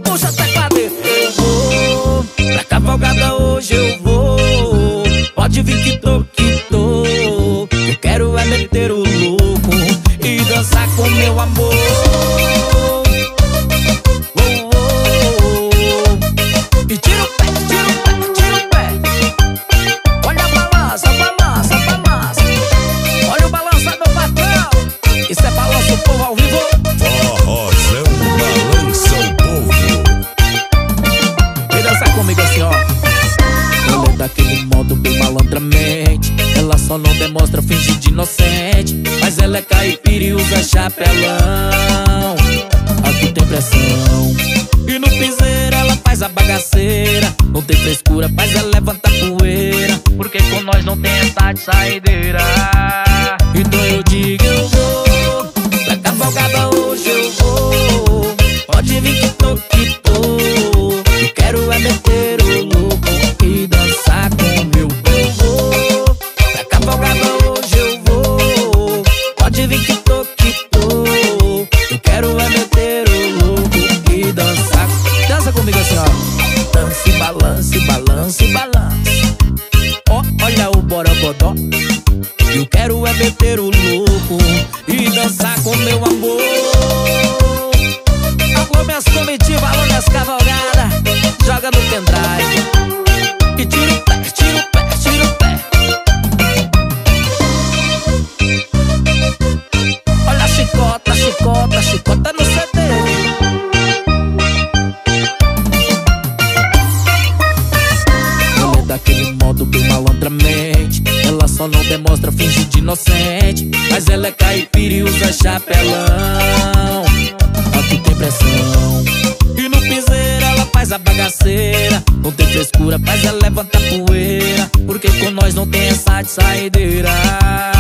puxa teclado. Eu vou pra cavalgada hoje, eu vou. Pode vir que tô, que tô. Eu quero é meter o louco e dançar com meu amor. E tira o pé, tira o pé, tira o pé. Olha a balança, balança, balança. Olha o balança, meu patrão. Isso é balança o povo ao vivo. Forrozão balança o povo. Vem dançar comigo assim, ó. Ela é daquele modo bem malandramente. Ela só não demonstra fingir de inocente, mas ela é caipira e usa chapelão. Aqui tem pressão. E no piseiro ela faz a bagaceira. Não tem frescura, faz ela levantar poeira, porque com nós não tem essa de saideira. Então eu digo eu vou pra cavalgada hoje, eu vou. Pode vir que tô, que tô. Eu quero é meter o louco e dançar com meu povo. Pra cavalgada hoje eu vou. Pode vir que tô, que tô. Eu quero é meter o louco e dançar. Dança comigo assim, ó. Dance, balance, balance, balance. Ó, olha o borogodó. Eu quero é meter o louco e dançar com meu amor. Alô, minhas comitivas, alô, minhas cavalgadas. Joga no pendrive e tira o pé, tira o pé, tira o pé. Olha a chicota, chicota, chicota no CD. Daquele modo bem malandramente. Ela só não demonstra fingir de inocente, mas ela é caipira e usa chapelão. Aqui tem pressão. E no piseiro ela faz a bagaceira. Não tem frescura, faz ela levantar poeira, porque com nós não tem essa de saideira.